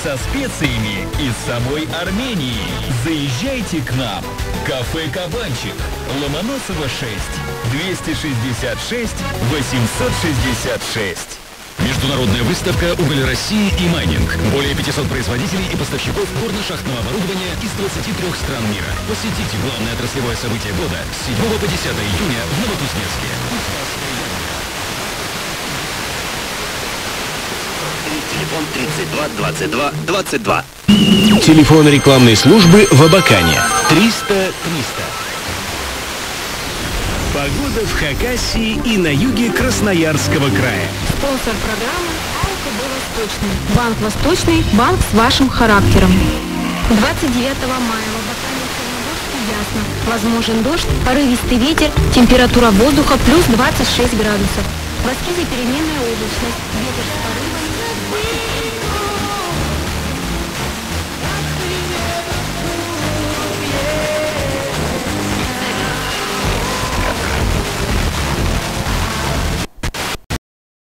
со специями из самой Армении. Заезжайте к нам. Кафе «Кабанчик», Ломоносова 6, 266 866. Международная выставка «Уголь России» и майнинг. Более 500 производителей и поставщиков горно-шахтного оборудования из 23 стран мира. Посетите главное отраслевое событие года с 7 по 10 июня в Новокузнецке. Телефон 32 22 22. Телефон рекламной службы в Абакане 300 300. Погода в Хакасии и на юге Красноярского края. Спонсор программы АОКБ «Восточный». Банк «Восточный» – банк с вашим характером. 29 мая в Абакане ясно. Возможен дождь, порывистый ветер, температура воздуха плюс 26 градусов. В Аскизе переменная облачность. Ветер с порывом